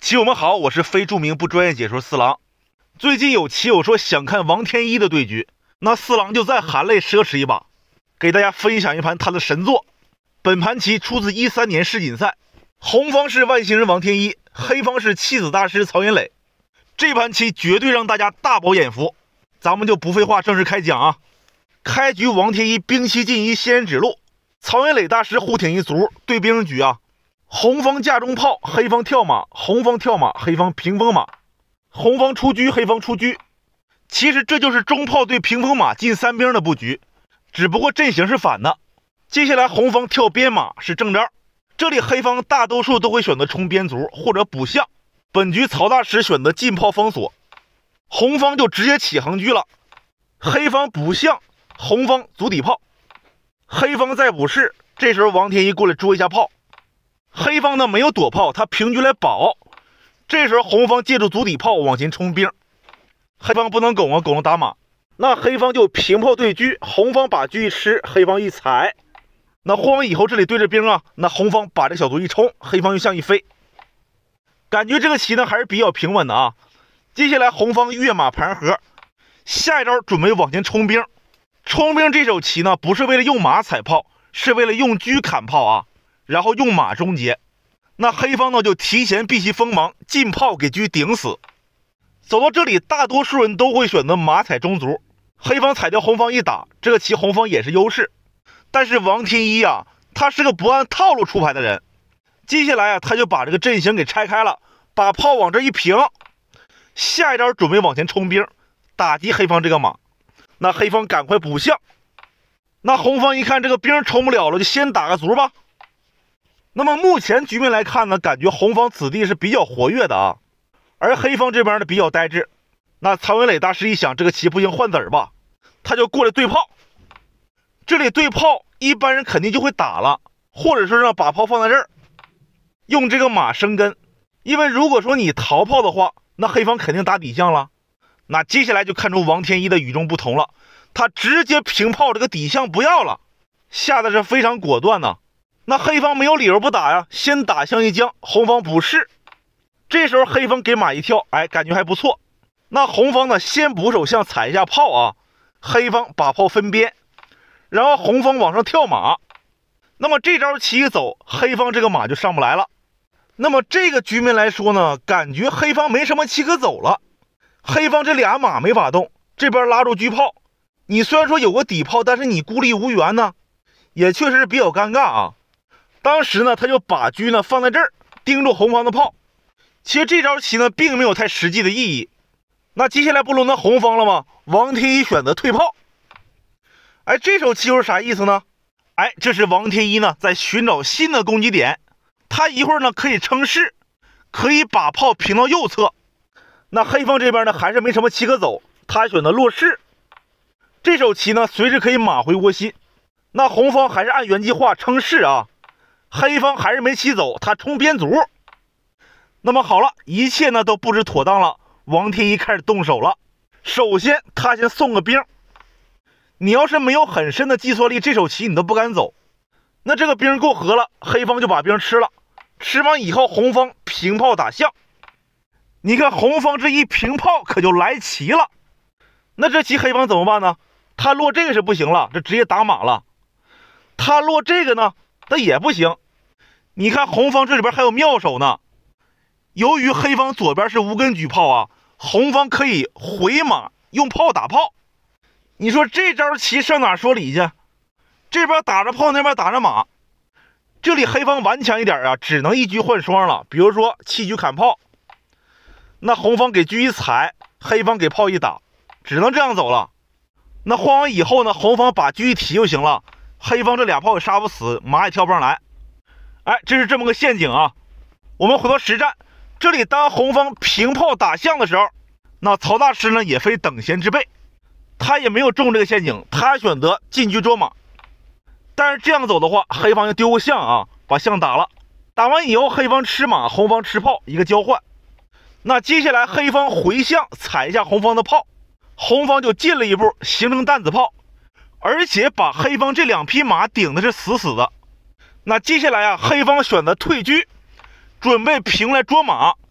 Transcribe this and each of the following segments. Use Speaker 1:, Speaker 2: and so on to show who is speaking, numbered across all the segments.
Speaker 1: 棋友们好，我是非著名不专业解说四郎。最近有棋友说想看王天一的对局，那四郎就再含泪奢侈一把，给大家分享一盘他的神作。本盘棋出自13年世锦赛，红方是外星人王天一，黑方是棋子大师曹云磊。这盘棋绝对让大家大饱眼福。咱们就不废话，正式开讲啊！开局王天一兵七进一，仙人指路，曹云磊大师护挺一卒，对兵局啊。红方架中炮，黑方跳马，红方跳马，黑方屏风马，红方出车，黑方出车。其实这就是中炮对屏风马进三兵的布局，只不过阵型是反的。接下来红方跳边马是正招，这里黑方大多数都会选择冲边卒或者补象。本局曹大师选择进炮封锁，红方就直接起横车了。黑方补象，红方卒底炮，黑方再补士，这时候王天一过来捉一下炮。黑方呢没有躲炮，他平车来保。这时候红方借助卒底炮往前冲兵，黑方不能拱啊，拱了打马。那黑方就平炮对车，红方把车一吃，黑方一踩。那换完以后这里对着兵啊，那红方把这小卒一冲，黑方又向一飞。感觉这个棋呢还是比较平稳的啊。接下来红方跃马盘河，下一招准备往前冲兵。冲兵这手棋呢不是为了用马踩炮，是为了用车砍炮啊。然后用马终结，那黑方呢就提前避其锋芒，进炮给车顶死。走到这里，大多数人都会选择马踩中卒，黑方踩掉红方一打，这个棋红方也是优势。但是王天一啊，他是个不按套路出牌的人，接下来啊他就把这个阵型给拆开了，把炮往这一平，下一招准备往前冲兵，打击黑方这个马。那黑方赶快补象，那红方一看这个兵冲不了了，就先打个卒吧。那么目前局面来看呢，感觉红方子弟是比较活跃的啊，而黑方这边呢比较呆滞。那曹云磊大师一想，这个棋不行，换子儿吧，他就过来对炮。这里对炮，一般人肯定就会打了，或者说让把炮放在这儿，用这个马生根。因为如果说你逃炮的话，那黑方肯定打底象了。那接下来就看出王天一的与众不同了，他直接平炮这个底象不要了，下的是非常果断呢。那黑方没有理由不打呀，先打象一将，红方补士。这时候黑方给马一跳，哎，感觉还不错。那红方呢，先补手象踩一下炮啊，黑方把炮分边，然后红方往上跳马。那么这招棋一走，黑方这个马就上不来了。那么这个局面来说呢，感觉黑方没什么棋可走了。黑方这俩马没法动，这边拉住车炮，你虽然说有个底炮，但是你孤立无援呢，也确实是比较尴尬啊。当时呢，他就把车呢放在这儿，盯住红方的炮。其实这招棋呢，并没有太实际的意义。那接下来不轮到红方了吗？王天一选择退炮。哎，这手棋又是啥意思呢？哎，这是王天一呢在寻找新的攻击点。他一会儿呢可以称士，可以把炮平到右侧。那黑方这边呢还是没什么棋可走，他选择落士。这手棋呢随时可以马回窝心。那红方还是按原计划称士啊。黑方还是没棋走，他冲边卒。那么好了，一切呢都布置妥当了，王天一开始动手了。首先他先送个兵，你要是没有很深的计算力，这手棋你都不敢走。那这个兵够合了，黑方就把兵吃了。吃完以后，红方平炮打象。你看红方这一平炮可就来棋了。那这棋黑方怎么办呢？他落这个是不行了，这直接打马了。他落这个呢，那也不行。你看红方这里边还有妙手呢，由于黑方左边是无根举炮啊，红方可以回马用炮打炮。你说这招棋上哪说理去？这边打着炮，那边打着马。这里黑方顽强一点啊，只能一车换双了。比如说弃车砍炮，那红方给车一踩，黑方给炮一打，只能这样走了。那换完以后呢，红方把车一提就行了，黑方这俩炮也杀不死，马也跳不上来。哎，这是这么个陷阱啊。我们回到实战，这里当红方平炮打象的时候，那曹大师呢也非等闲之辈，他也没有中这个陷阱，他选择进车捉马。但是这样走的话，黑方就丢个象啊，把象打了。打完以后，黑方吃马，红方吃炮，一个交换。那接下来黑方回象踩一下红方的炮，红方就进了一步，形成担子炮，而且把黑方这两匹马顶的是死死的。那接下来啊，黑方选择退车，准备平来捉马，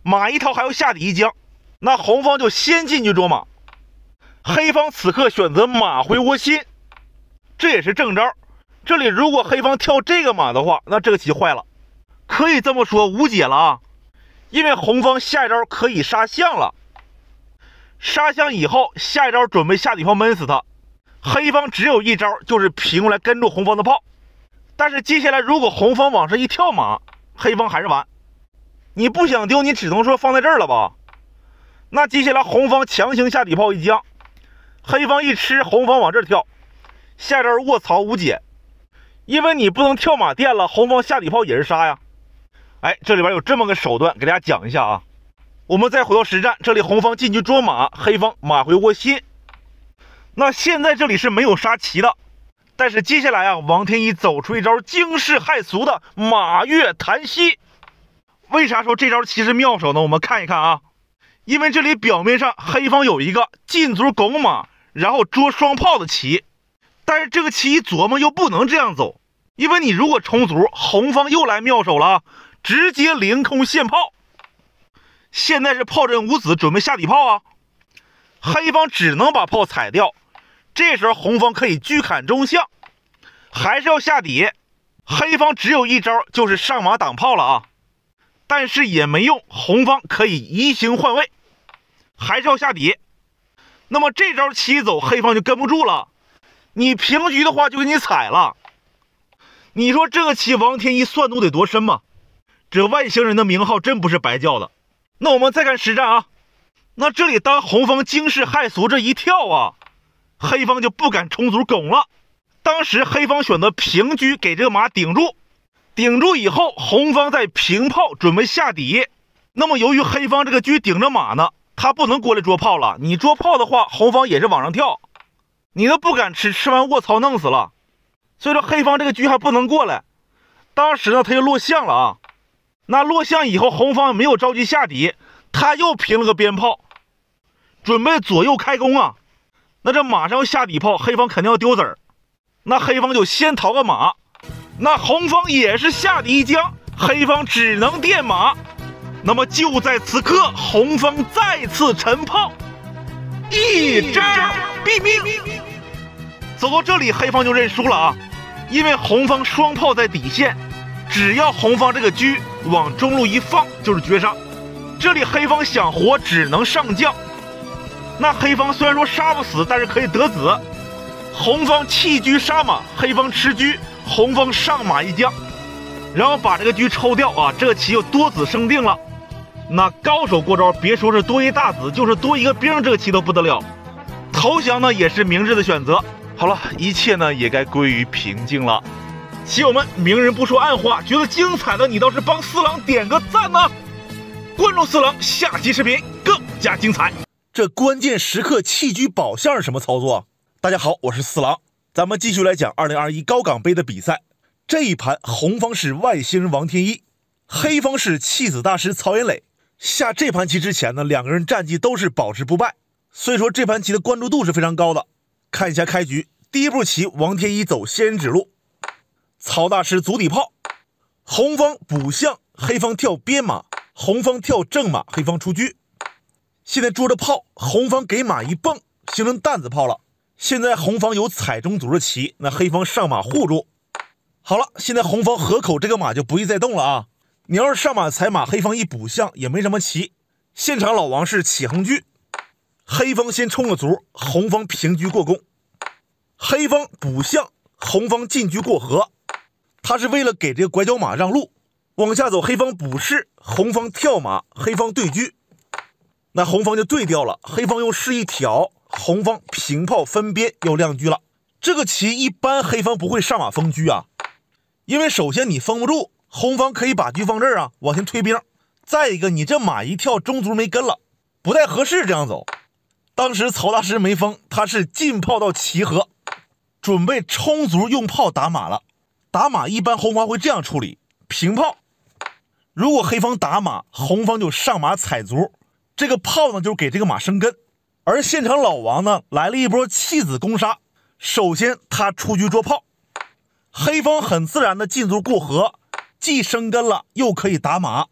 Speaker 1: 马一跳还要下底一将，那红方就先进去捉马。黑方此刻选择马回窝心，这也是正招。这里如果黑方跳这个马的话，那这个棋坏了，可以这么说无解了啊！因为红方下一招可以杀象了，杀象以后下一招准备下底炮闷死他。黑方只有一招，就是平过来跟住红方的炮。但是接下来如果红方往上一跳马，黑方还是完。你不想丢，你只能说放在这儿了吧？那接下来红方强行下底炮一将，黑方一吃，红方往这儿跳，下招卧槽无解。因为你不能跳马垫了，红方下底炮也是杀呀。哎，这里边有这么个手段，给大家讲一下啊。我们再回到实战，这里红方进去捉马，黑方马回窝心。那现在这里是没有杀棋的，但是接下来啊，王天一走出一招惊世骇俗的马跃弹膝。为啥说这招棋是妙手呢？我们看一看啊，因为这里表面上黑方有一个进卒拱马，然后捉双炮的棋，但是这个棋一琢磨又不能这样走，因为你如果冲卒，红方又来妙手了，直接凌空献炮。现在是炮阵无子，准备下底炮啊，黑方只能把炮踩掉。这时候红方可以车砍中象，还是要下底。黑方只有一招，就是上马挡炮了啊，但是也没用，红方可以移形换位，还是要下底。那么这招棋走，黑方就跟不住了，你平局的话就给你踩了。你说这个棋王天一算度得多深吗？这外星人的名号真不是白叫的。那我们再看实战啊，那这里当红方惊世骇俗这一跳啊，黑方就不敢冲卒拱了。当时黑方选择平车给这个马顶住，顶住以后红方再平炮准备下底。那么由于黑方这个车顶着马呢，他不能过来捉炮了，你捉炮的话红方也是往上跳，你都不敢吃，吃完卧槽弄死了。所以说黑方这个车还不能过来。当时呢他就落象了啊，那落象以后红方没有着急下底，他又平了个鞭炮，准备左右开弓啊。那这马上要下底炮，黑方肯定要丢子儿，那黑方就先逃个马，那红方也是下底一将，黑方只能垫马。那么就在此刻，红方再次沉炮，一招毙命。走到这里黑方就认输了啊，因为红方双炮在底线，只要红方这个车往中路一放就是绝杀。这里黑方想活只能上将，那黑方虽然说杀不死，但是可以得子。红方弃车杀马，黑方吃车，红方上马一将，然后把这个车抽掉啊，这个棋又多子生定了。那高手过招，别说是多一大子，就是多一个兵，这个棋都不得了。投降呢也是明智的选择。好了，一切呢也该归于平静了。棋友们，明人不说暗话，觉得精彩的你倒是帮四郎点个赞呢。关注四郎，下期视频更加精彩。这关键时刻弃车保象是什么操作？大家好，我是四郎，咱们继续来讲2021高岗杯的比赛。这一盘红方是外星人王天一，黑方是弃子大师曹岩磊。下这盘棋之前呢，两个人战绩都是保持不败，所以说这盘棋的关注度是非常高的。看一下开局，第一步棋王天一走仙人指路，曹大师足底炮，红方补象，黑方跳边马，红方跳正马，黑方出车。现在捉着炮，红方给马一蹦，形成担子炮了。现在红方有踩中卒的棋，那黑方上马护住。好了，现在红方河口这个马就不宜再动了啊！你要是上马踩马，黑方一补象也没什么棋。现场老王是起横车，黑方先冲个卒，红方平车过弓，黑方补象，红方进车过河。他是为了给这个拐角马让路。往下走，黑方补士，红方跳马，黑方对车。那红方就对掉了，黑方用士一挑，红方平炮分边又亮车了。这个棋一般黑方不会上马封车啊，因为首先你封不住，红方可以把车放这儿啊，往前推兵。再一个，你这马一跳，中卒没跟了，不太合适这样走。当时曹大师没封，他是进炮到齐河，准备冲卒用炮打马了。打马一般红方会这样处理，平炮。如果黑方打马，红方就上马踩卒，这个炮呢就是给这个马生根。而现场老王呢来了一波弃子攻杀，首先他出车捉炮，黑方很自然的进卒过河，既生根了又可以打马，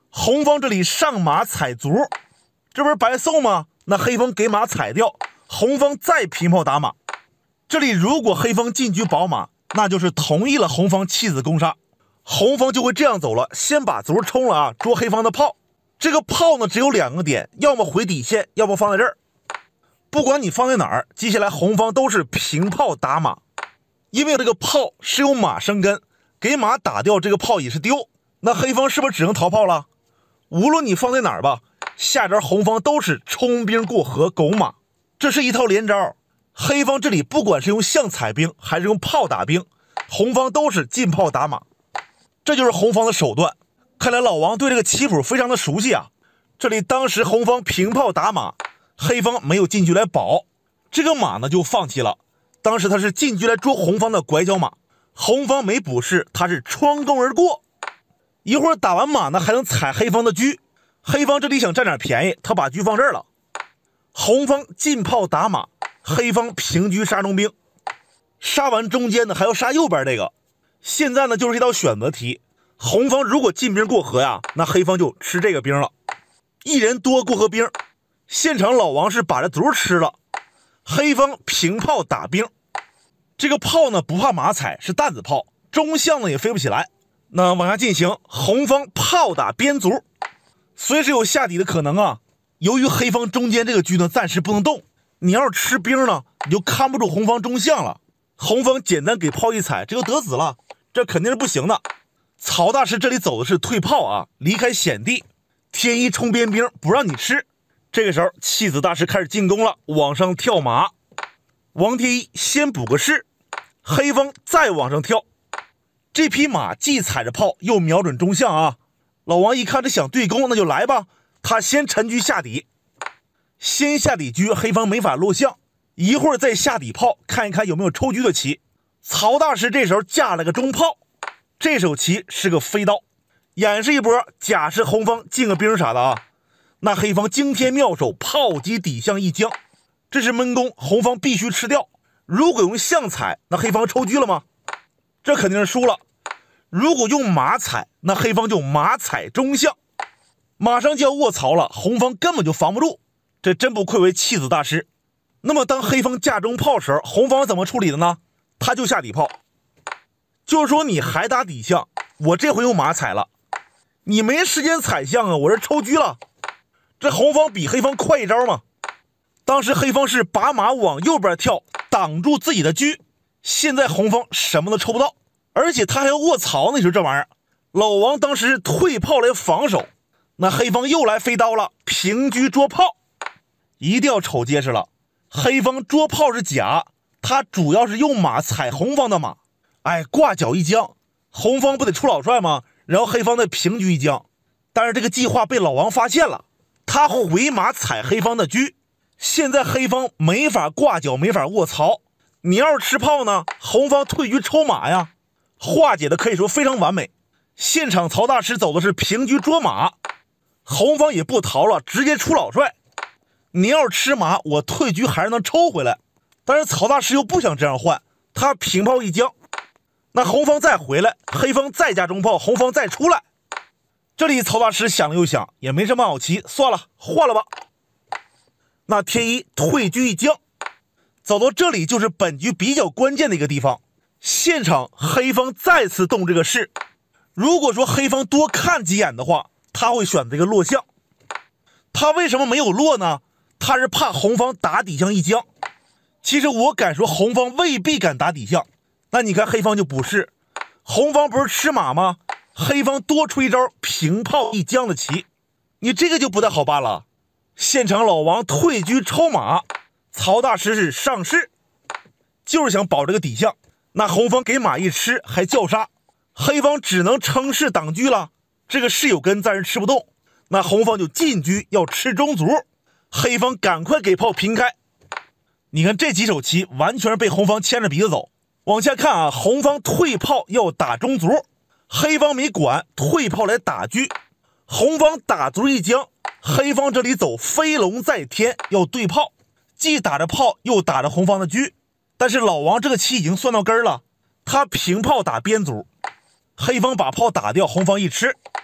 Speaker 1: 红方这里上马踩卒，这不是白送吗？那黑方给马踩掉，红方再平炮打马。这里如果黑方进车保马，那就是同意了红方弃子攻杀，红方就会这样走了，先把卒冲了啊，捉黑方的炮。这个炮呢只有2个点，要么回底线，要么放在这儿。不管你放在哪儿，接下来红方都是平炮打马，因为这个炮是有马生根，给马打掉这个炮也是丢，那黑方是不是只能逃炮了？无论你放在哪儿吧，下招红方都是冲兵过河拱马，这是一套连招。黑方这里不管是用象踩兵还是用炮打兵，红方都是进炮打马，这就是红方的手段。看来老王对这个棋谱非常的熟悉啊。这里当时红方平炮打马，黑方没有进车来保，这个马呢就放弃了。当时他是进车来捉红方的拐角马，红方没补士，他是穿弓而过。一会儿打完马呢，还能踩黑方的车。黑方这里想占点便宜，他把车放这儿了。红方进炮打马，黑方平车杀中兵，杀完中间呢还要杀右边这个。现在呢就是一道选择题，红方如果进兵过河呀，那黑方就吃这个兵了，一人多过河兵。现场老王是把这卒吃了，黑方平炮打兵。这个炮呢不怕马踩，是担子炮，中象呢也飞不起来。那往下进行，红方炮打边卒，随时有下底的可能啊。由于黑方中间这个车呢暂时不能动，你要是吃兵呢，你就看不住红方中象了。红方简单给炮一踩，这就得死了，这肯定是不行的。曹大师这里走的是退炮啊，离开险地，天一冲边兵不让你吃。这个时候弃子大师开始进攻了，往上跳马，王天一先补个士，黑方再往上跳。这匹马既踩着炮又瞄准中象啊，老王一看这想对攻，那就来吧。他先沉车下底，先下底车，黑方没法落象，一会儿再下底炮，看一看有没有抽车的棋。曹大师这时候架了个中炮，这手棋是个飞刀，演示一波，假设红方进个兵啥的啊，那黑方惊天妙手，炮击底象一将，这是闷弓，红方必须吃掉。如果用象踩，那黑方抽车了吗？这肯定是输了。如果用马踩，那黑方就马踩中象，马上就要卧槽了，红方根本就防不住，这真不愧为弃子大师。那么当黑方架中炮时，红方怎么处理的呢？他就下底炮，就是说你还打底象，我这回用马踩了，你没时间踩象啊，我这抽车了。这红方比黑方快一招嘛。当时黑方是把马往右边跳，挡住自己的车，现在红方什么都抽不到，而且他还要卧槽呢，你说这玩意儿。老王当时是退炮来防守，那黑方又来飞刀了，平车捉炮，一定要瞅结实了。黑方捉炮是假，他主要是用马踩红方的马，哎，挂角一将，红方不得出老帅吗？然后黑方再平车一将，但是这个计划被老王发现了，他回马踩黑方的车，现在黑方没法挂角，没法卧槽。你要是吃炮呢，红方退车抽马呀，化解的可以说非常完美。现场曹大师走的是平车捉马，红方也不逃了，直接出老帅。你要是吃马，我退车还是能抽回来，但是曹大师又不想这样换，他平炮一将，那红方再回来，黑方再加中炮，红方再出来。这里曹大师想了又想，也没什么好棋，算了，换了吧。那天一退车一将，走到这里就是本局比较关键的一个地方。现场黑方再次动这个士，如果说黑方多看几眼的话，他会选这个落象。他为什么没有落呢？他是怕红方打底象一将。其实我敢说红方未必敢打底象。那你看黑方就不是，红方不是吃马吗？黑方多出一招平炮一将的棋，你这个就不太好办了。现场老王退车抽马，曹大师是上士，就是想保这个底象。那红方给马一吃还叫杀，黑方只能撑士挡车了，这个士有根暂时吃不动，那红方就进车要吃中卒，黑方赶快给炮平开。你看这几手棋完全是被红方牵着鼻子走。往下看啊，红方退炮要打中卒，黑方没管，退炮来打车，红方打卒一将，黑方这里走飞龙在天要对炮，既打着炮又打着红方的车。但是老王这个棋已经算到根了，他平炮打边卒，黑方把炮打掉，红方一吃，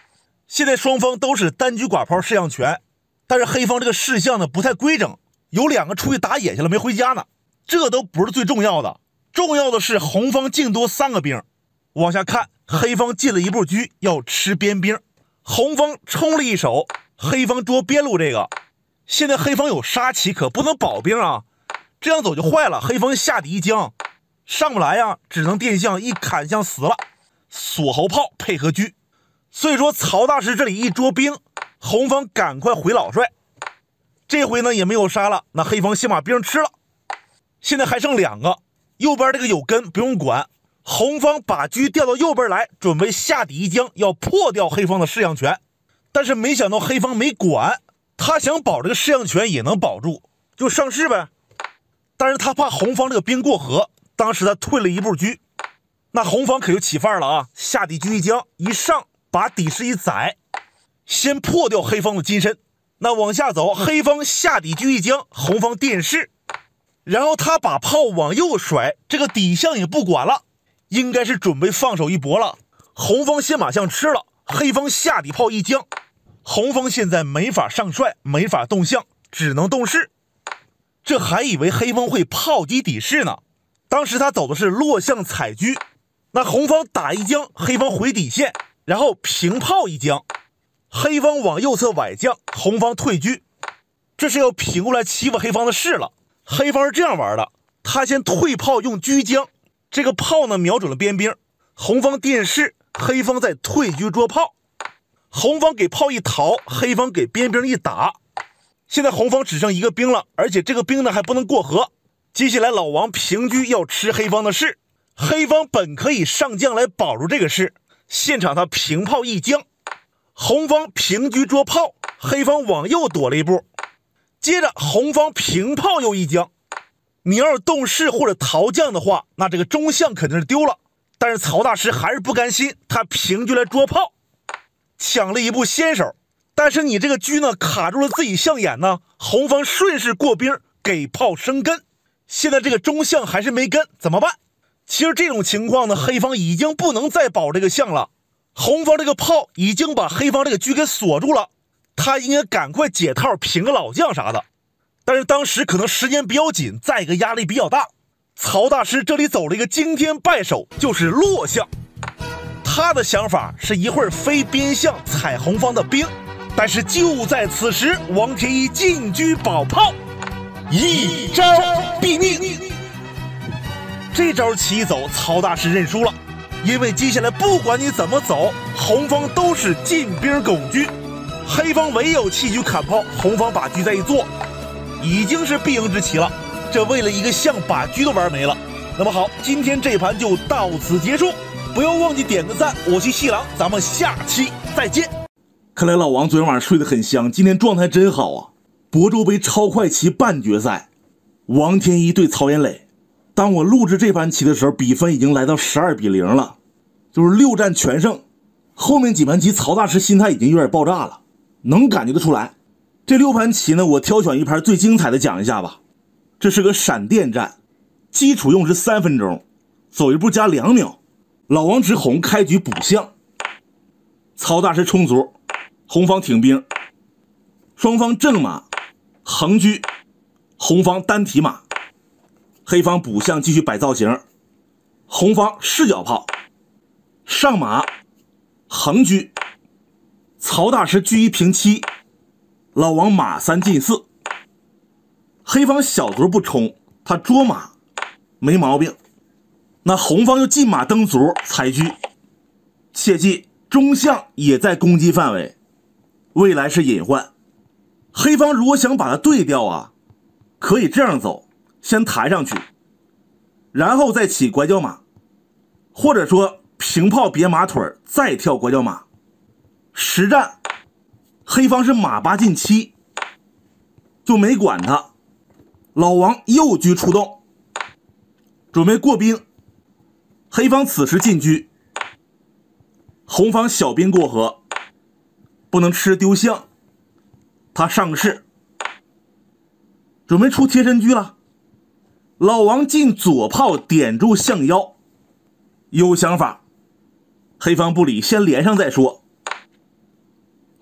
Speaker 1: 现在双方都是单局寡炮士象权，但是黑方这个士象呢不太规整，有两个出去打野去了没回家呢，这都不是最重要的，重要的是红方净多3个兵。往下看，黑方进了一步车要吃边兵，红方冲了一手，黑方捉边路这个，现在黑方有杀旗可不能保兵啊，这样走就坏了，黑方下底一将上不来呀，只能电象一砍向死了，锁喉炮配合车。所以说曹大师这里一捉兵，红方赶快回老帅，这回呢也没有杀了，那黑方先把兵吃了，现在还剩2个，右边这个有根不用管，红方把车调到右边来，准备下底一将要破掉黑方的士象权，但是没想到黑方没管，他想保这个士象权也能保住，就上士呗，但是他怕红方这个兵过河，当时他退了一步车，那红方可就起范儿了啊，下底车一将一上，把底士一宰，先破掉黑方的金身。那往下走，黑方下底车一将，红方电士，然后他把炮往右甩，这个底象也不管了，应该是准备放手一搏了。红方先把象吃了，黑方下底炮一将，红方现在没法上帅，没法动象，只能动士。这还以为黑方会炮击底士呢，当时他走的是落象踩车，那红方打一将，黑方回底线，然后平炮一将，黑方往右侧崴将，红方退车，这是要平过来欺负黑方的士了。黑方是这样玩的，他先退炮用车将，这个炮呢瞄准了边兵，红方电士，黑方再退车捉炮，红方给炮一逃，黑方给边兵一打，现在红方只剩1个兵了，而且这个兵呢还不能过河。接下来老王平车要吃黑方的士，黑方本可以上将来保住这个士，现场他平炮一将，红方平车捉炮，黑方往右躲了一步，接着红方平炮又一将，你要是动士或者逃将的话，那这个中象肯定是丢了，但是曹大师还是不甘心，他平车来捉炮，抢了一步先手，但是你这个车呢卡住了自己象眼呢，红方顺势过兵给炮生根，现在这个中象还是没根，怎么办？其实这种情况呢，黑方已经不能再保这个象了，红方这个炮已经把黑方这个车给锁住了，他应该赶快解套平个老将啥的，但是当时可能时间比较紧，再一个压力比较大，曹大师这里走了一个惊天败手，就是落象。他的想法是一会儿飞边象踩红方的兵，但是就在此时，王天一进车保炮，一招毙命。这招棋一走，曹大师认输了，因为接下来不管你怎么走，红方都是进兵拱车，黑方唯有弃车砍炮，红方把车再一做，已经是必赢之棋了。这为了一个象把车都玩没了。那么好，今天这盘就到此结束，不要忘记点个赞。我是细郎，咱们下期再见。看来老王昨天晚上睡得很香，今天状态真好啊！亳州杯超快棋半决赛，王天一对曹岩磊。当我录制这盘棋的时候，比分已经来到12-0了，就是6战全胜。后面几盘棋曹大师心态已经有点爆炸了，能感觉得出来。这6盘棋呢，我挑选一盘最精彩的讲一下吧。这是个闪电战，基础用时3分钟，走一步加2秒。老王执红开局补象，曹大师冲卒，红方挺兵，双方正马横车，红方单提马，黑方补象继续摆造型，红方视角炮上马横车，曹大师车1平7，老王马3进4，黑方小卒不冲，他捉马没毛病，那红方又进马蹬卒踩车，切记中象也在攻击范围，未来是隐患。黑方如果想把它对掉啊，可以这样走，先抬上去，然后再起拐角马，或者说平炮别马腿再跳拐角马。实战黑方是马8进7，就没管他，老王右车出动，准备过兵，黑方此时进车，红方小兵过河，不能吃丢象，他上士，准备出贴身车了。老王进左炮点住象腰，有想法，黑方不理，先连上再说。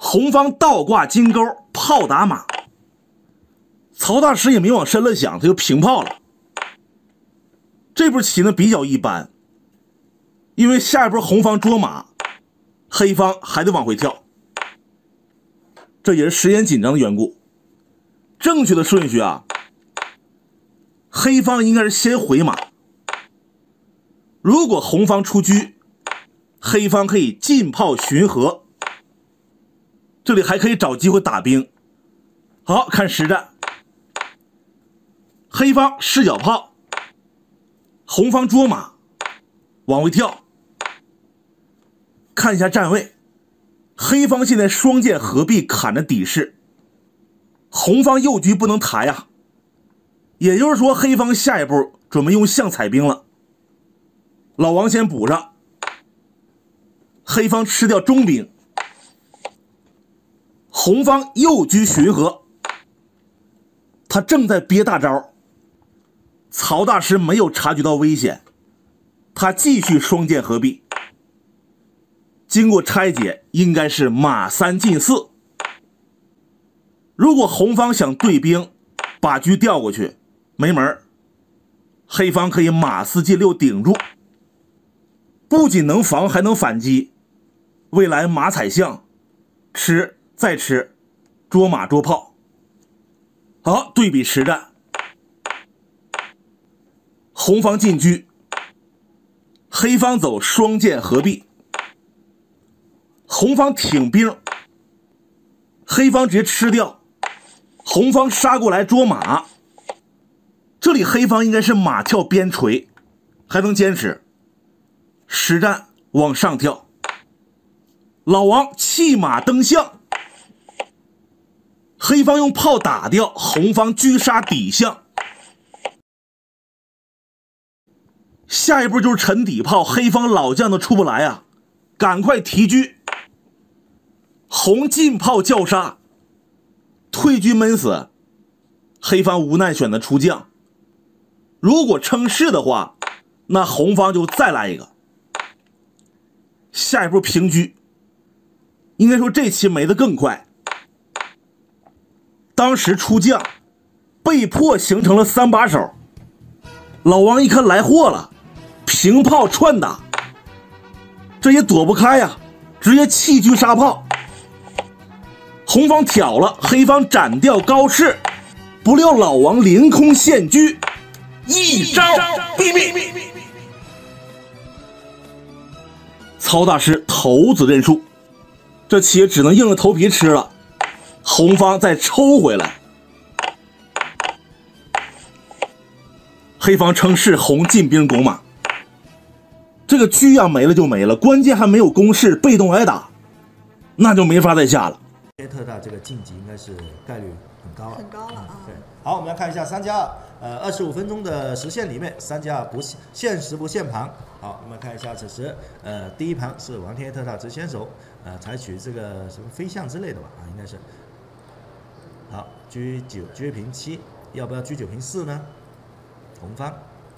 Speaker 2: 红方倒挂金钩，炮打马。曹大师也没往深了想，他就平炮了。这步棋呢比较一般，因为下一步红方捉马，黑方还得往回跳，这也是时间紧张的缘故。正确的顺序啊，黑方应该是先回马。如果红方出车，黑方可以进炮巡河，这里还可以找机会打兵。好，看实战，黑方视角炮，红方捉马，往回跳。看一下站位，黑方现在双剑合璧砍着底士，红方右车不能抬啊，也就是说黑方下一步准备用象踩兵了。老王先补上，黑方吃掉中兵，红方右车巡河，他正在憋大招，曹大师没有察觉到危险，他继续双剑合璧。经过拆解，应该是马3进4。如果红方想对兵，把车调过去，没门。黑方可以马4进6顶住，不仅能防，还能反击。未来马踩象，吃再吃，捉马捉炮。好，对比实战，红方进车，黑方走双剑合璧。红方挺兵，黑方直接吃掉，红方杀过来捉马。这里黑方应该是马跳边陲，还能坚持。实战往上跳，老王弃马登象，黑方用炮打掉，红方车杀底象。下一步就是沉底炮，黑方老将都出不来啊，赶快提车。红进炮叫杀，退车闷死，黑方无奈选择出将。如果称是的话，那红方就再来一个。下一步平车，应该说这棋没得更快。当时出将，被迫形成了3把手。老王一看来货了，平炮串打，这也躲不开呀，直接弃车杀炮。红方挑了，黑方斩掉高士，不料老王凌空现车，一招毙命。曹大师头子认输，这棋也只能硬着头皮吃了。红方再抽回来，黑方称是红进兵拱马，这个车啊没了就没了，关键还没有攻势，被动挨打，那就没法再下了。
Speaker 3: 特大这个晋级应该是概率很高了，
Speaker 4: 很高了啊。
Speaker 3: 对，好，我们来看一下3+2，25分钟的时限里面，3+2不限时不限盘。好，我们看一下此时，第一盘是王天一特大执先手，采取这个什么飞象之类的吧，应该是。好，车9，车平7，要不要车9平4呢？红方。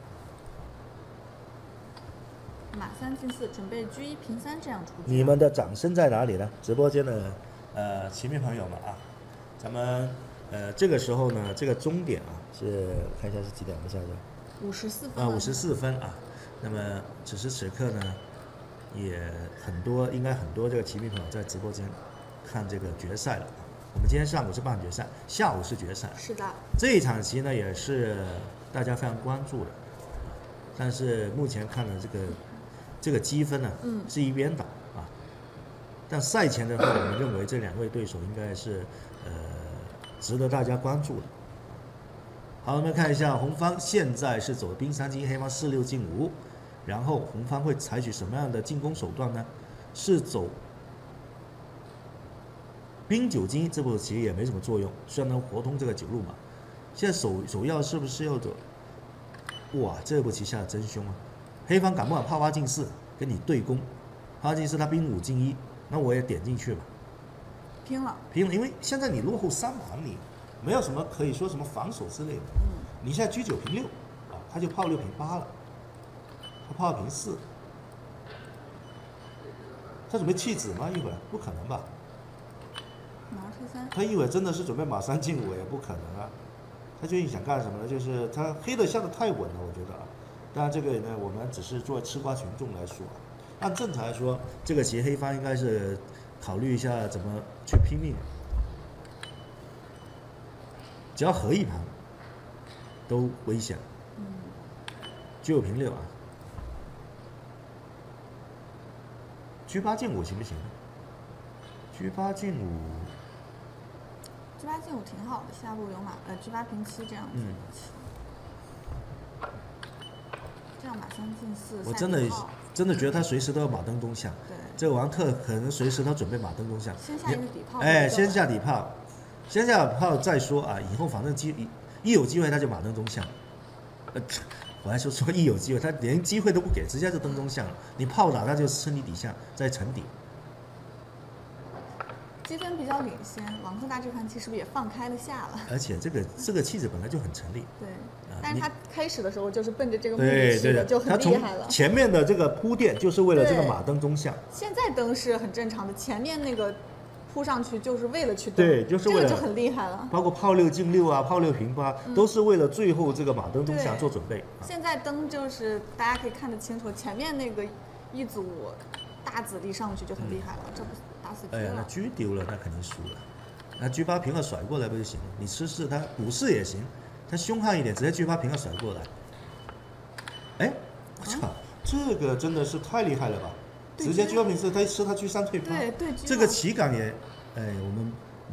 Speaker 4: 马3进4，准备车1平3这样出局。
Speaker 3: 你们的掌声在哪里呢？直播间的棋迷朋友们啊，咱们这个时候呢，这个终点啊是看一下是几点？我下子
Speaker 4: 54分
Speaker 3: 啊，54分啊。那么此时此刻呢，也应该很多这个棋迷朋友在直播间看这个决赛了。我们今天上午是半决赛，下午是决赛。
Speaker 4: 是的。这
Speaker 3: 一场棋呢也是大家非常关注的，但是目前看的这个积分呢，是一边倒啊。但赛前的话，我们认为这2位对手应该是值得大家关注的。好，我们看一下红方现在是走兵3进1，黑方4、6进5，然后红方会采取什么样的进攻手段呢？是走兵9进1，这步棋也没什么作用，虽然能活通这个9路马。现在首要是不是要走？哇，这步棋下的真凶啊！黑方敢不敢炮8进4跟你对攻？炮8进4他兵5进1。那我也点进去吧，拼了，因为现在你落后3盘，你没有什么可以说什么防守之类的。你现在车9平6，啊，他就炮6平8了，他炮2平4，他准备弃子吗？一会儿不可能吧？
Speaker 4: 马T3，
Speaker 3: 他一会儿真的是准备马3进5也不可能啊。他究竟想干什么呢？就是他黑的下的太稳了，我觉得啊。当然这个呢，我们只是作为吃瓜群众来说，按正常来说，这个棋黑方应该是考虑一下怎么去拼命。只要和一盘都危险。G5平6啊。G8进5行不行？G8进5。
Speaker 4: G8进5挺好的，下路有马G8平7这样子。这样马3进4。
Speaker 3: 我真的觉得他随时都要马登东向。
Speaker 4: 对。
Speaker 3: 这个王特可能随时都准备马登东向。
Speaker 4: 先下一个底炮。
Speaker 3: 哎，先下底炮，先下炮再说啊！以后反正一有机会他就马登东向。我还说一有机会，他连机会都不给，直接就登东向了。你炮打他就撑你底下，再沉底。
Speaker 4: 积分比较领先，王特大这盘棋是不是也放开了下了？
Speaker 3: 而且这个气质本来就很成立。
Speaker 4: 对，但是他开始的时候就是奔着这个目的去的，就很厉害了。
Speaker 3: 前面的这个铺垫就是为了这个马登东向。
Speaker 4: 现在登是很正常的，前面那个扑上去就是为了去登，
Speaker 3: 对，就是为了
Speaker 4: 这个就很厉害了。
Speaker 3: 包括炮6进6啊，炮6平8，都是为了最后这个马登东向做准备。
Speaker 4: 现在登就是大家可以看得清楚，前面那个一组大子力上去就很厉害了，这不打死局了。
Speaker 3: 哎呀，那车丢了，那肯定输了。那G8平2甩过来不就行了？你吃4他补4也行，他凶悍一点，直接G8平2甩过来。哎，我操，这个真的是太厉害了吧！直接G8平4，他吃他G3退8。
Speaker 4: 对，
Speaker 3: 这个棋感也，哎，我们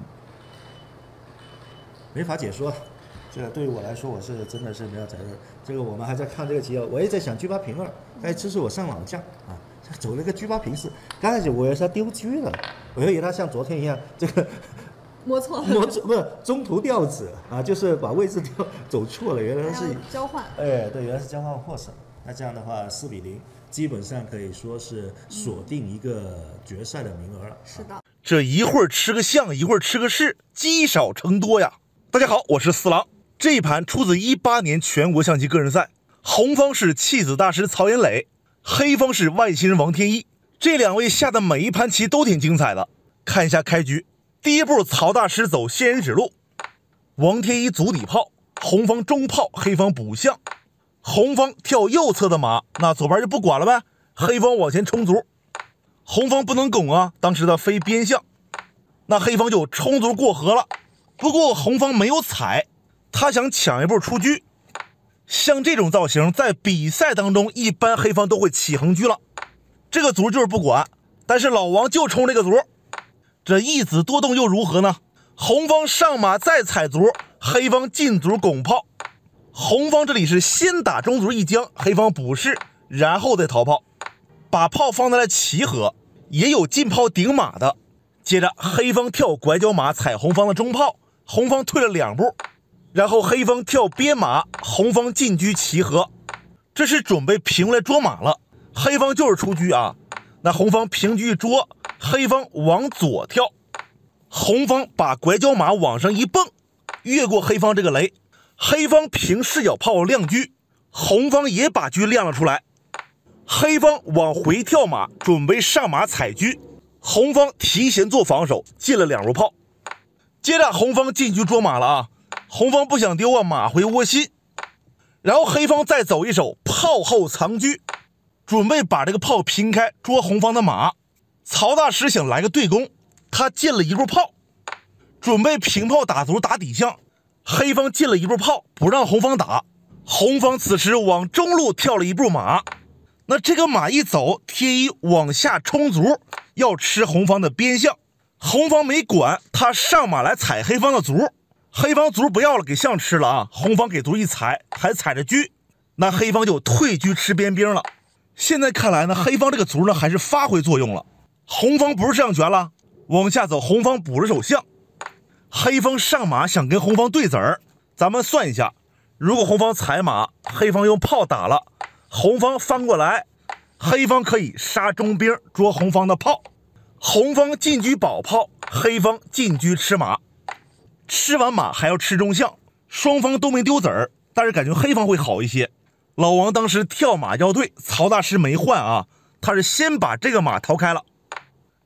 Speaker 3: 没法解说。这个对于我来说，我是真的是没有责任。这个我们还在看这个棋，我也在想G8平2，哎，这是我上老将啊。走了个G8平4，刚开始我以为他丢车了，我以为他像昨天一样这个
Speaker 4: 摸错了，
Speaker 3: 不是中途调子啊，就是把位置走错了，原来是
Speaker 4: 交换。
Speaker 3: 哎，对，原来是交换获胜。那这样的话4比0，基本上可以说是锁定一个决赛的名额了。
Speaker 4: 是的，
Speaker 1: 这一会儿吃个象，一会儿吃个士，积少成多呀。大家好，我是四郎。这一盘出自18年全国象棋个人赛，红方是弃子大师曹岩磊，黑方是外星人王天一。这两位下的每一盘棋都挺精彩的。看一下开局，第一步曹大师走仙人指路，王天一足底炮，红方中炮，黑方补象。红方跳右侧的马，那左边就不管了呗，黑方往前冲卒，红方不能拱啊，当时的飞边象，那黑方就冲卒过河了。不过红方没有踩，他想抢一步出车。像这种造型在比赛当中一般黑方都会起横车了，这个卒就是不管，但是老王就冲这个卒，这一子多动又如何呢？红方上马再踩卒，黑方进卒拱炮，红方这里是先打中卒一将，黑方补士，然后再逃炮，把炮放在了齐河，也有进炮顶马的。接着黑方跳拐角马踩红方的中炮，红方退了2步，然后黑方跳边马，红方进车齐河，这是准备平来捉马了。黑方就是出车啊，那红方平车捉，黑方往左跳，红方把拐角马往上一蹦，越过黑方这个雷，黑方平视角炮亮车，红方也把车亮了出来，黑方往回跳马，准备上马踩车，红方提前做防守，进了2路炮。接着红方进车捉马了啊，红方不想丢啊，马回窝心，然后黑方再走一手炮后藏车，准备把这个炮平开捉红方的马。曹大师想来个对攻，他进了1步炮，准备平炮打卒打底象，黑方进了1步炮不让红方打，红方此时往中路跳了1步马，那这个马一走，贴一往下冲卒，要吃红方的边象，红方没管，他上马来踩黑方的卒，黑方卒不要了，给象吃了啊，红方给卒一踩，还踩着车，那黑方就退车吃边兵了。现在看来呢，黑方这个卒呢还是发挥作用了，红方不是上拳了，往下走，红方补了手象，黑方上马想跟红方对子儿，咱们算一下，如果红方踩马，黑方用炮打了，红方翻过来，黑方可以杀中兵捉红方的炮，红方进车保炮，黑方进车吃马，吃完马还要吃中象，双方都没丢子儿，但是感觉黑方会好一些。老王当时跳马要对，曹大师没换啊，他是先把这个马逃开了，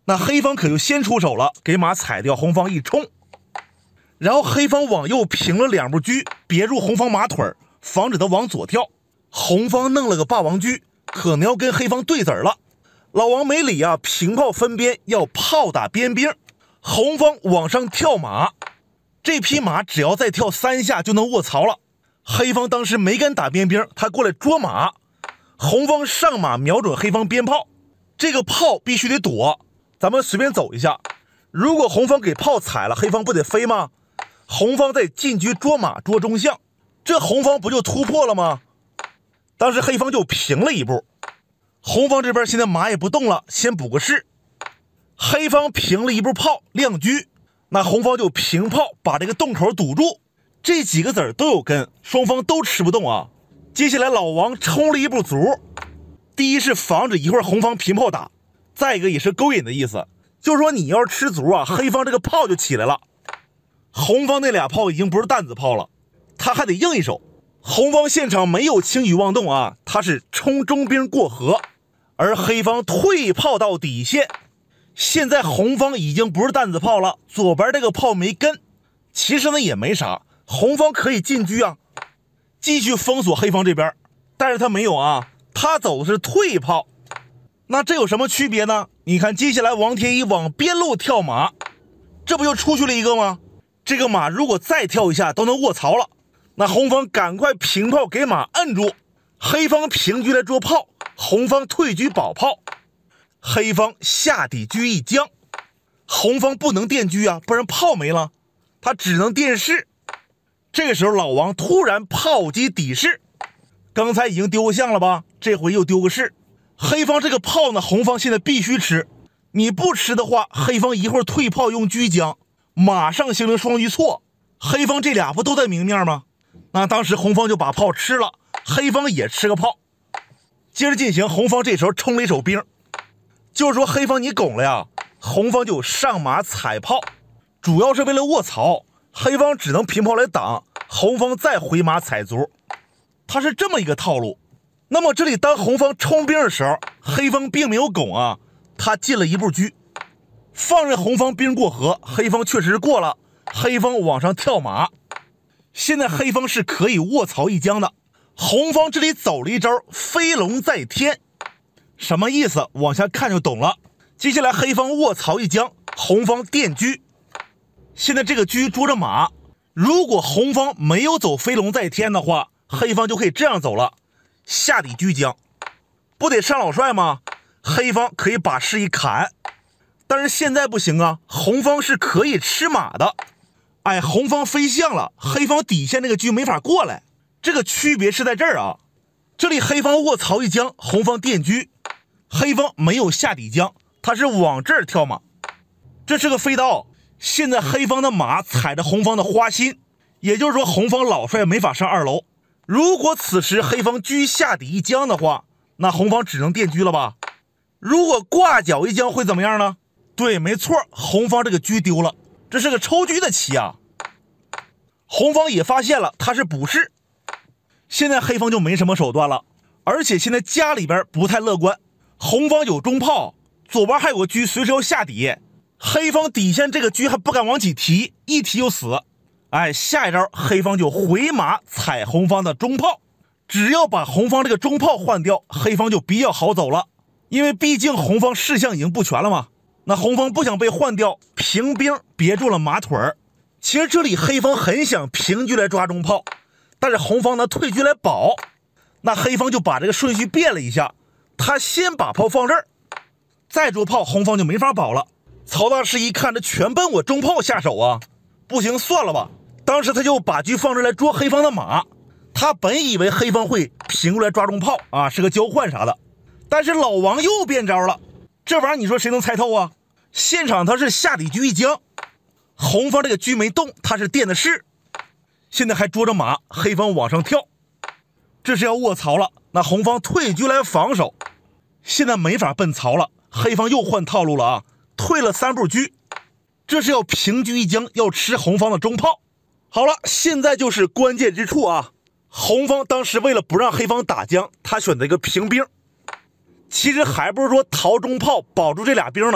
Speaker 2: 那黑方可就先出手了，给马踩掉，红方一冲，然后黑方往右平了2步车，别住红方马腿，防止他往左跳。红方弄了个霸王车，可能要跟黑方对子了。老王没理啊，平炮分边要炮打边兵，红方往上跳马，这匹马只要再跳3下就能卧槽了。黑方当时没敢打边兵，他过来捉马，红方上马瞄准黑方边炮，这个炮必须得躲。咱们随便走一下，如果红方给炮踩了，黑方不得飞吗？红方在进车捉马捉中象，这红方不就突破了吗？当时黑方就平了1步，红方这边现在马也不动了，先补个士。黑方平了1步炮亮车，那红方就平炮把这个洞口堵住。这几个子都有根，双方都吃不动啊。接下来老王冲了1步卒，第一是防止一会儿红方平炮打，再一个也是勾引的意思，就是说你要是吃卒啊，黑方这个炮就起来了。红方那俩炮已经不是弹子炮了，他还得硬一手。红方现场没有轻举妄动啊，他是冲中兵过河，而黑方退炮到底线。现在红方已经不是弹子炮了，左边这个炮没跟，其实呢也没啥，红方可以进车啊，继续封锁黑方这边，但是他没有啊，他走的是退炮。那这有什么区别呢？你看接下来王天一往边路跳马，这不就出去了一个吗？这个马如果再跳一下都能卧槽了。那红方赶快平炮给马摁住，黑方平车来捉炮，红方退车保炮，黑方下底车一将，红方不能垫车啊，不然炮没了，他只能垫士。这个时候老王突然炮击底士，刚才已经丢个象了吧，这回又丢个士。黑方这个炮呢，红方现在必须吃，你不吃的话，黑方一会儿退炮用车将，马上形成双车错，黑方这俩不都在明面吗？那当时红方就把炮吃了，黑方也吃个炮。接着进行，红方这时候冲了一手兵，就是说黑方你拱了呀，红方就上马踩炮，主要是为了卧槽，黑方只能平炮来挡，红方再回马踩卒，它是这么一个套路。那么这里当红方冲兵的时候，黑方并没有拱啊，他进了1步车，放任红方兵过河，黑方确实过了，黑方往上跳马。现在黑方是可以卧槽一将的，红方这里走了一招飞龙在天，什么意思？往下看就懂了。接下来黑方卧槽一将，红方垫车，现在这个车捉着马，如果红方没有走飞龙在天的话，黑方就可以这样走了，下底车将，不得上老帅吗？黑方可以把士一砍，但是现在不行啊，红方是可以吃马的。哎，红方飞象了，黑方底线那个车没法过来，这个区别是在这儿啊。这里黑方卧槽一将，红方垫车，黑方没有下底将，他是往这儿跳马，这是个飞刀。现在黑方的马踩着红方的花心，也就是说红方老帅没法上2楼。如果此时黑方车下底一将的话，那红方只能垫车了吧？如果挂角一将会怎么样呢？对，没错，红方这个车丢了，这是个抽车的棋啊。红方也发现了他是补士，现在黑方就没什么手段了，而且现在家里边不太乐观，红方有中炮，左边还有个车随时要下底，黑方底线这个车还不敢往起提，一提就死。哎，下一招黑方就回马踩红方的中炮，只要把红方这个中炮换掉，黑方就比较好走了，因为毕竟红方士象已经不全了嘛。那红方不想被换掉，平兵别住了马腿儿。其实这里黑方很想平车来抓中炮，但是红方呢退车来保，那黑方就把这个顺序变了一下，他先把炮放这儿，再捉炮，红方就没法保了。曹大师一看这全奔我中炮下手啊，不行算了吧，当时他就把车放这儿来捉黑方的马，他本以为黑方会平过来抓中炮啊，是个交换啥的，但是老王又变招了，这玩意儿你说谁能猜透啊？现场他是下底车一将，红方这个车没动，他是垫的士，现在还捉着马，黑方往上跳，这是要卧槽了。那红方退车来防守，现在没法奔槽了，黑方又换套路了啊，退了3步车，这是要平车一将，要吃红方的中炮。好了，现在就是关键之处啊，红方当时为了不让黑方打将，他选择一个平兵，其实还不是说逃中炮保住这俩兵呢，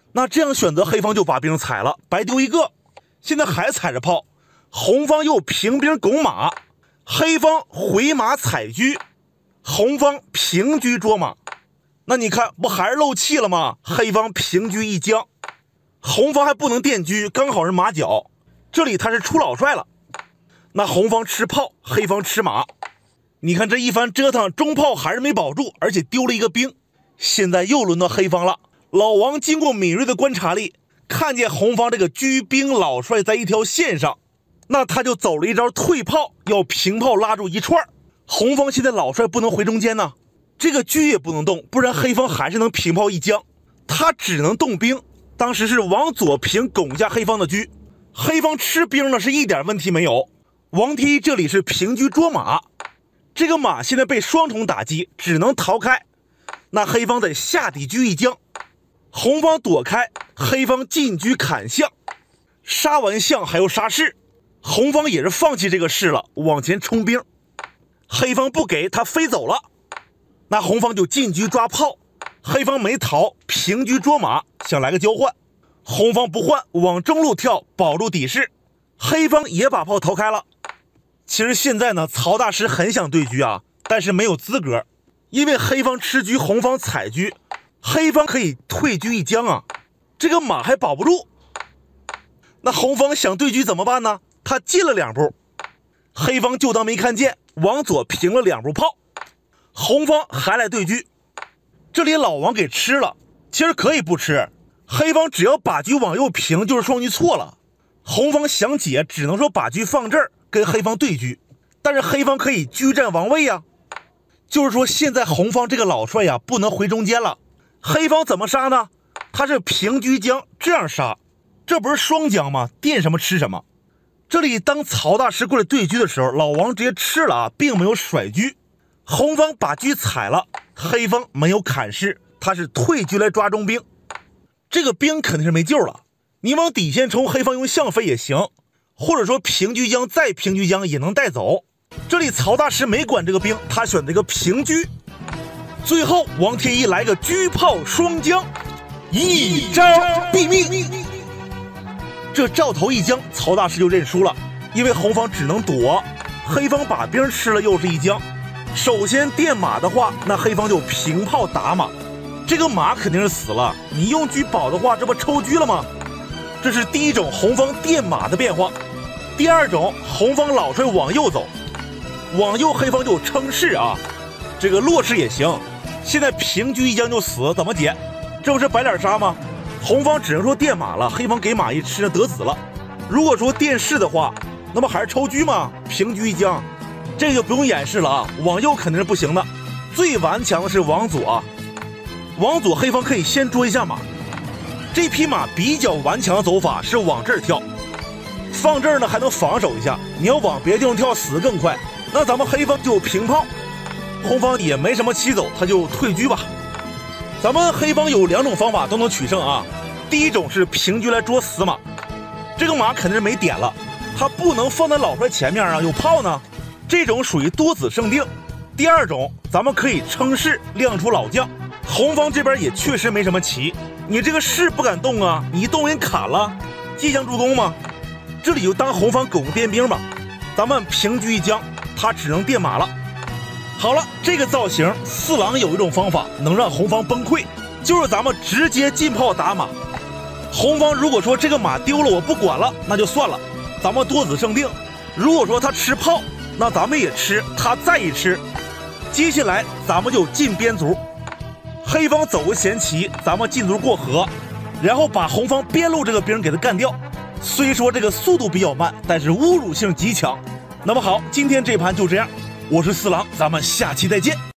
Speaker 2: 那这样选择黑方就把兵踩了，白丢一个。现在还踩着炮，红方又平兵拱马，黑方回马踩车，红方平车捉马。那你看不还是漏气了吗？黑方平车一将，红方还不能垫车，刚好是马角，这里他是出老帅了。那红方吃炮，黑方吃马。你看这一番折腾，中炮还是没保住，而且丢了一个兵。现在又轮到黑方了。老王经过敏锐的观察力，看见红方这个车兵老帅在一条线上，那他就走了一招退炮，要平炮拉住一串。红方现在老帅不能回中间呢，这个车也不能动，不然黑方还是能平炮一将。他只能动兵，当时是往左平拱下黑方的车，黑方吃兵呢是一点问题没有。王天一这里是平车捉马，这个马现在被双重打击，只能逃开。那黑方得下底车一将，红方躲开，黑方进车砍象，杀完象还要杀士，红方也是放弃这个士了，往前冲兵。黑方不给，他飞走了，那红方就进车抓炮，黑方没逃，平车捉马，想来个交换，红方不换，往中路跳，保住底势，黑方也把炮逃开了。其实现在呢，曹大师很想对车啊，但是没有资格，因为黑方吃车，红方踩车，黑方可以退车一将啊，这个马还保不住。那红方想对车怎么办呢？他进了2步，黑方就当没看见，往左平了2步炮，红方还来对车，这里老王给吃了，其实可以不吃，黑方只要把车往右平就是双车错了，红方想解只能说把车放这儿跟黑方对车，但是黑方可以车占王位啊，就是说现在红方这个老帅呀不能回中间了，黑方怎么杀呢？他是平车将这样杀，这不是双将吗？垫什么吃什么。这里当曹大师过来对车的时候，老王直接吃了啊，并没有甩车，红方把车踩了，黑方没有砍士，他是退车来抓中兵，这个兵肯定是没救了。你往底线冲，黑方用象飞也行，或者说平车将再平车将也能带走。这里曹大师没管这个兵，他选这个平车，最后王天一来个车炮双将，一招毙命。这照头一将，曹大师就认输了，因为红方只能躲，黑方把兵吃了又是一将。首先垫马的话，那黑方就平炮打马，这个马肯定是死了，你用车保的话，这不抽车了吗？这是第一种红方垫马的变化。第二种，红方老帅往右走，往右黑方就称士啊，这个落士也行。现在平车一将就死，怎么解？这不是白脸杀吗？红方只能说垫马了，黑方给马一吃得死了。如果说垫士的话，那么还是抽车吗？平车一将，这个就不用演示了啊。往右肯定是不行的，最顽强的是往左啊。往左黑方可以先捉一下马，这匹马比较顽强的走法是往这儿跳，放这儿呢还能防守一下，你要往别的地方跳死更快。那咱们黑方就平炮，红方也没什么棋走，他就退车吧。咱们黑方有2种方法都能取胜啊。第一种是平车来捉死马，这个马肯定是没点了，他不能放在老帅前面啊，有炮呢，这种属于多子胜定。第二种，咱们可以称士亮出老将，红方这边也确实没什么棋，你这个士不敢动啊，你一动人砍了，借将助攻吗？这里就当红方拱边兵吧，咱们平车一将，他只能垫马了。好了，这个造型四郎有一种方法能让红方崩溃，就是咱们直接进炮打马。红方如果说这个马丢了我不管了，那就算了，咱们多子胜定。如果说他吃炮，那咱们也吃，他再一吃，接下来咱们就进边卒，黑方走个前旗，咱们进卒过河，然后把红方边路这个兵给他干掉。虽说这个速度比较慢，但是侮辱性极强。那么好，今天这盘就这样，我是四郎，咱们下期再见。